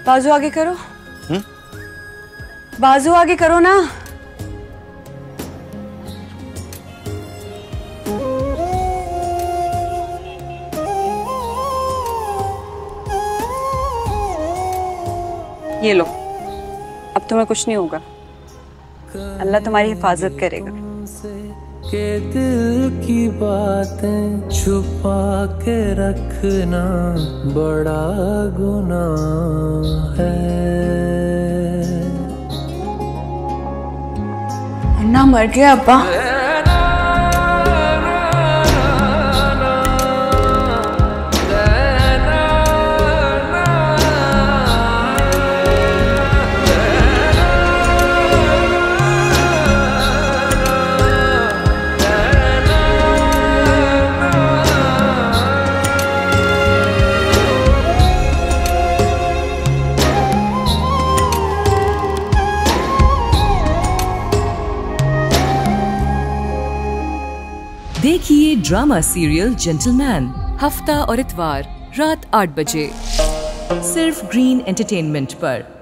बाजू आगे करो। बाजू आगे करो ना। ये लो, अब तुम्हें कुछ नहीं होगा। अल्लाह तुम्हारी हिफाजत करेगा। के दिल की बातें छुपा के रखना बड़ा गुनाह है। अन्ना मर गया अब्बा। देखिए ड्रामा सीरियल जेंटलमैन हफ्ता और इतवार रात 8 बजे सिर्फ ग्रीन एंटरटेनमेंट पर।